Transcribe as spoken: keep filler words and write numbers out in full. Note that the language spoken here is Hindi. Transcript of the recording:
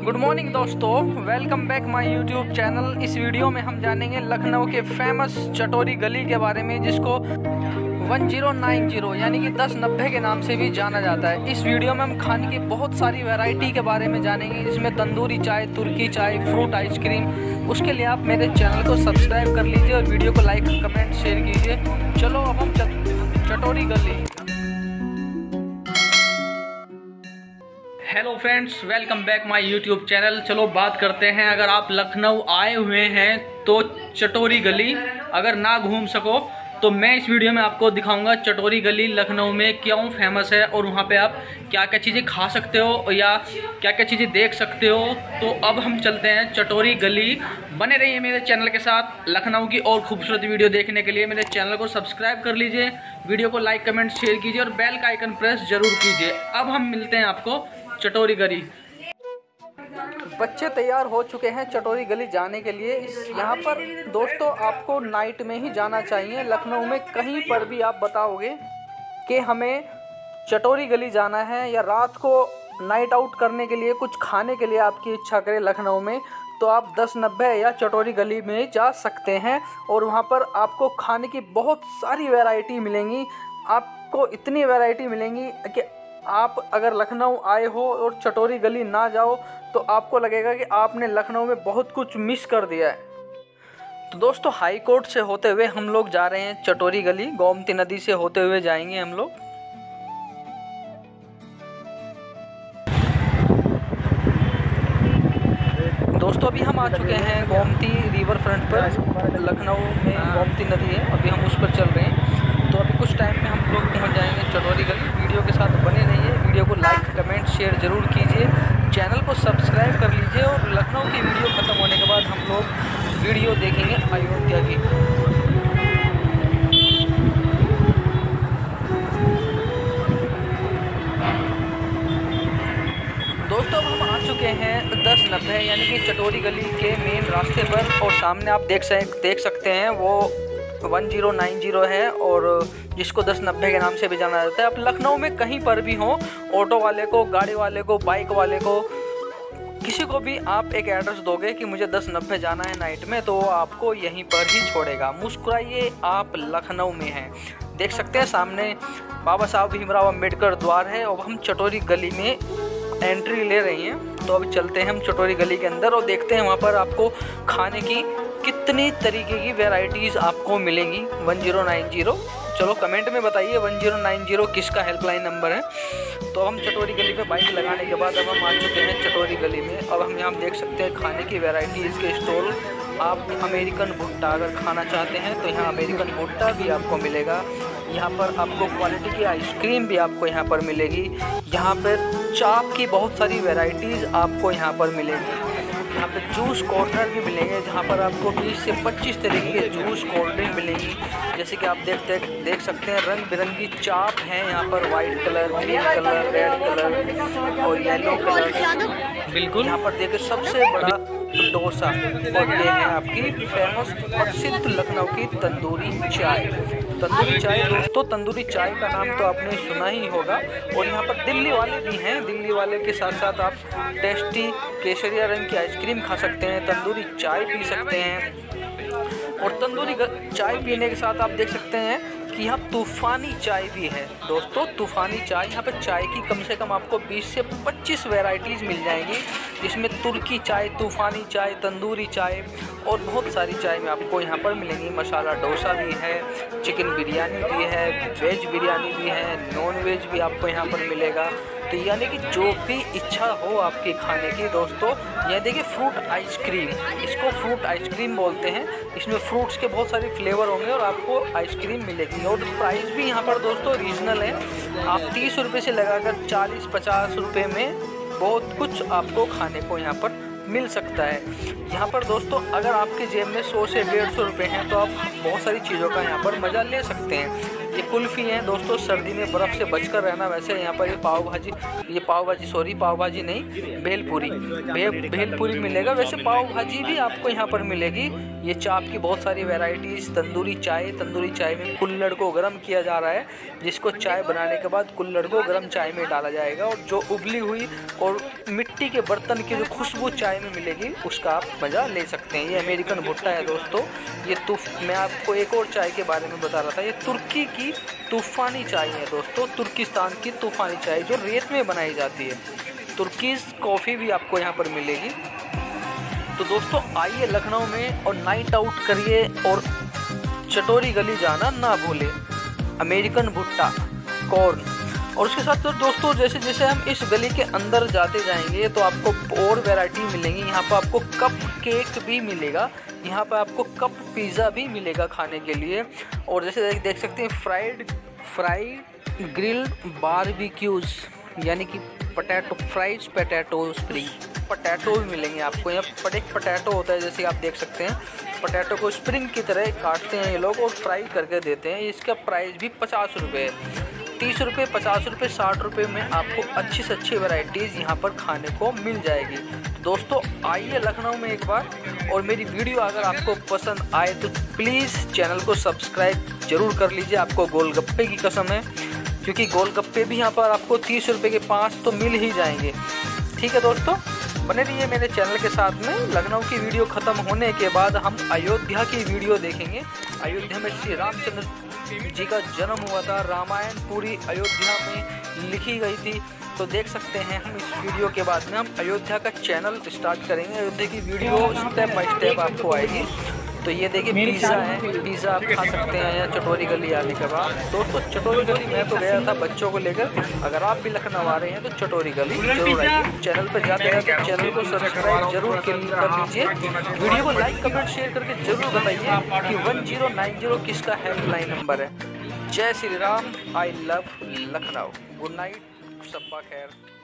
गुड मॉर्निंग दोस्तों, welcome back my YouTube channel. इस वीडियो में हम जानेंगे लखनऊ के फेमस चटोरी गली के बारे में, जिसको वन ज़ीरो नाइन ज़ीरो यानी कि दस नब्बे के नाम से भी जाना जाता है। इस वीडियो में हम खाने की बहुत सारी वैरायटी के बारे में जानेंगे, जिसमें तंदूरी चाय, तुर्की चाय, फ्रूट आइसक्रीम। उसके लिए आप मेरे चैनल को सब्सक्राइब कर लीजिए और वीडियो को लाइक कमेंट शेयर कीजिए। चलो अब हम Chatori Gali. Hello friends, welcome back my YouTube channel. चलो बात करते हैं, अगर आप लखनऊ आए हुए हैं तो चटोरी गली अगर ना घूम सको तो मैं इस वीडियो में आपको दिखाऊंगा चटोरी गली लखनऊ में क्यों फेमस है और वहाँ पे आप क्या क्या चीज़ें खा सकते हो या क्या क्या चीज़ें देख सकते हो। तो अब हम चलते हैं चटोरी गली। बने रहिए मेरे चैनल के साथ। लखनऊ की और खूबसूरत वीडियो देखने के लिए मेरे चैनल को सब्सक्राइब कर लीजिए, वीडियो को लाइक कमेंट शेयर कीजिए और बेल का आइकन प्रेस जरूर कीजिए। अब हम मिलते हैं आपको चटोरी गली। बच्चे तैयार हो चुके हैं चटोरी गली जाने के लिए। इस यहाँ पर दोस्तों आपको नाइट में ही जाना चाहिए। लखनऊ में कहीं पर भी आप बताओगे कि हमें चटोरी गली जाना है या रात को नाइट आउट करने के लिए कुछ खाने के लिए आपकी इच्छा करे लखनऊ में, तो आप दस नब्बे या चटोरी गली में जा सकते हैं और वहाँ पर आपको खाने की बहुत सारी वैरायटी मिलेंगी। आपको इतनी वैरायटी मिलेंगी कि आप अगर लखनऊ आए हो और चटोरी गली ना जाओ तो आपको लगेगा कि आपने लखनऊ में बहुत कुछ मिस कर दिया है। तो दोस्तों हाई कोर्ट से होते हुए हम लोग जा रहे हैं चटोरी गली। गोमती नदी से होते हुए जाएंगे हम लोग। दोस्तों अभी हम आ चुके हैं गोमती रिवर फ्रंट पर। लखनऊ में गोमती नदी है, अभी हम उस पर चल रहे हैं। तो अभी कुछ टाइम में हम लोग पहुंच जाएंगे चटोरी गली। वीडियो के साथ बने रहिए, वीडियो को लाइक कमेंट शेयर ज़रूर कीजिए, चैनल को सब्सक्राइब कर लीजिए। और लखनऊ की वीडियो ख़त्म होने के बाद हम लोग वीडियो देखेंगे अयोध्या की। दोस्तों अब हम आ चुके हैं दस नब्बे यानी कि चटोरी गली के मेन रास्ते पर, और सामने आप देख सक देख सकते हैं वो वन ज़ीरो नाइन ज़ीरो है और जिसको दस नब्बे के नाम से भी जाना जाता है। आप लखनऊ में कहीं पर भी हो, ऑटो वाले को, गाड़ी वाले को, बाइक वाले को, किसी को भी आप एक एड्रेस दोगे कि मुझे दस नब्बे जाना है नाइट में, तो वो आपको यहीं पर ही छोड़ेगा। मुस्कुराइए, आप लखनऊ में हैं। देख सकते हैं सामने बाबा साहब भीमराव अम्बेडकर द्वार है और हम चटोरी गली में एंट्री ले रही हैं। तो अभी चलते हैं हम चटोरी गली के अंदर और देखते हैं वहाँ पर आपको खाने की कितनी तरीके की वैरायटीज़ आपको मिलेंगी। वन ज़ीरो नाइन ज़ीरो, चलो कमेंट में बताइए वन ज़ीरो नाइन ज़ीरो किसका हेल्पलाइन नंबर है। तो हम चटोरी गली पे बाइक लगाने के बाद अब हम आ चुके हैं चटोरी गली में। अब हम यहाँ देख सकते हैं खाने की वैरायटीज़ के स्टॉल। आप अमेरिकन भुट्टा अगर खाना चाहते हैं तो यहाँ अमेरिकन भुट्टा भी आपको मिलेगा। यहाँ पर आपको क्वालिटी की आइसक्रीम भी आपको यहाँ पर मिलेगी। यहाँ पर चाप की बहुत सारी वैरायटीज़ आपको यहाँ पर मिलेगी। यहाँ पे जूस कॉर्नर भी मिलेंगे, जहाँ पर आपको बीस से पच्चीस तरीके के जूस कोल्ड ड्रिंक मिलेंगी। जैसे कि आप देखते देख सकते हैं रंग बिरंगी चाप हैं यहाँ पर, white colour, green colour, red colour और येलो कलर। बिल्कुल यहाँ पर देखिए सबसे बड़ा डोसा, और ये है आपकी फेमस प्रसिद्ध लखनऊ की तंदूरी चाय। तंदूरी चाय दोस्तों, तंदूरी चाय का नाम तो आपने सुना ही होगा। और यहाँ पर दिल्ली वाले भी हैं। दिल्ली वाले के साथ साथ आप टेस्टी केसरिया रंग की आइसक्रीम खा सकते हैं, तंदूरी चाय पी सकते हैं। और तंदूरी चाय पीने के साथ आप देख सकते हैं कि यहाँ तूफ़ानी चाय भी है। दोस्तों तूफ़ानी चाय, यहाँ पे चाय की कम से कम आपको बीस से पच्चीस वैरायटीज़ मिल जाएंगी, जिसमें तुर्की चाय, तूफ़ानी चाय, तंदूरी चाय और बहुत सारी चाय में आपको यहाँ पर मिलेंगी। मसाला डोसा भी है, चिकन बिरयानी भी है, वेज बिरयानी भी है, नॉन वेज भी आपको यहाँ पर मिलेगा। तो यानी कि जो भी इच्छा हो आपकी खाने की। दोस्तों यह देखिए फ्रूट आइसक्रीम, इसको फ्रूट आइसक्रीम बोलते हैं। इसमें फ्रूट्स के बहुत सारे फ्लेवर होंगे और आपको आइसक्रीम मिलेगी। और प्राइस भी यहाँ पर दोस्तों रीजनल है। आप तीस रुपये से लगाकर चालीस पचास रुपये में बहुत कुछ आपको खाने को यहाँ पर मिल सकता है। यहाँ पर दोस्तों अगर आपके जेब में सौ से डेढ़ सौ रुपये हैं तो आप बहुत सारी चीज़ों का यहाँ पर मज़ा ले सकते हैं। ये कुल्फ़ी हैं दोस्तों, सर्दी में बर्फ़ से बचकर रहना। वैसे यहाँ पर ये पाव भाजी, ये पाव भाजी सॉरी पाव भाजी नहीं, भेलपूरी भे भेलपूरी मिलेगा। वैसे पाव भाजी भी आपको यहाँ पर मिलेगी। ये चाप की बहुत सारी वैरायटीज़, तंदूरी चाय, तंदूरी चाय में कुल्हड़ को गर्म किया जा रहा है, जिसको चाय बनाने के बाद कुल्हड़ को गर्म चाय में डाला जाएगा और जो उबली हुई और मिट्टी के बर्तन की जो खुशबू चाय में मिलेगी उसका आप मज़ा ले सकते हैं। ये अमेरिकन भुट्टा है दोस्तों। ये तूफ मैं आपको एक और चाय के बारे में बता रहा था, ये तुर्की की तूफ़ानी चाय है दोस्तों, तुर्किस्तान की तूफ़ानी चाय जो रेत में बनाई जाती है। तुर्कीज़ कॉफ़ी भी आपको यहाँ पर मिलेगी। तो दोस्तों आइए लखनऊ में और नाइट आउट करिए और चटोरी गली जाना ना भूले। अमेरिकन भुट्टा, कॉर्न और उसके साथ तो दोस्तों जैसे जैसे हम इस गली के अंदर जाते जाएंगे तो आपको और वैरायटी मिलेंगी। यहाँ पर आपको कप केक भी मिलेगा, यहाँ पर आपको कप पिज़्ज़ा भी मिलेगा खाने के लिए। और जैसे देख सकते हैं फ्राइड फ्राइड ग्रिल बारबेक्यूज़, यानी कि potato fries potato spring potato भी मिलेंगे आपको। यहाँ पर एक पोटैटो होता है, जैसे आप देख सकते हैं, पोटैटो को स्प्रिंग की तरह काटते हैं ये लोग और फ्राई करके देते हैं। इसका प्राइस भी पचास रुपये है। तीस रुपये, पचास रुपये, साठ रुपये में आपको अच्छी से अच्छी वैरायटीज़ यहाँ पर खाने को मिल जाएगी। तो दोस्तों आइए लखनऊ में एक बार, और मेरी वीडियो अगर आपको पसंद आए तो प्लीज़ चैनल को सब्सक्राइब ज़रूर कर लीजिए। आपको गोलगप्पे की कसम है, क्योंकि गोलगप्पे भी यहाँ पर आपको तीस रुपये के पाँच तो मिल ही जाएंगे। ठीक है दोस्तों, बने रहिए मेरे चैनल के साथ में। लखनऊ की वीडियो ख़त्म होने के बाद हम अयोध्या की वीडियो देखेंगे। अयोध्या में श्री रामचंद्र जी का जन्म हुआ था, रामायण पूरी अयोध्या में लिखी गई थी। तो देख सकते हैं हम इस वीडियो के बाद में हम अयोध्या का चैनल स्टार्ट करेंगे। अयोध्या की वीडियो स्टेप बाय स्टेप आपको आएगी। तो ये देखिए पिज़्ज़ा है, पिज़्ज़ा आप खा सकते हैं यहाँ चटोरी गली आने के बाद। दोस्तों चटोरी गली मैं तो गया था बच्चों को लेकर, अगर आप भी लखनऊ आ रहे हैं तो चटोरी गली जरूर आइए। चैनल पर जाते हैं तो चैनल को सब्सक्राइब जरूर कर लीजिए। वीडियो को लाइक कमेंट शेयर करके जरूर बताइए कि वन जीरो नाइन जीरो किसका हेल्पलाइन नंबर है। जय Shri Ram, I love Lucknow. Good night, शब्बा खैर।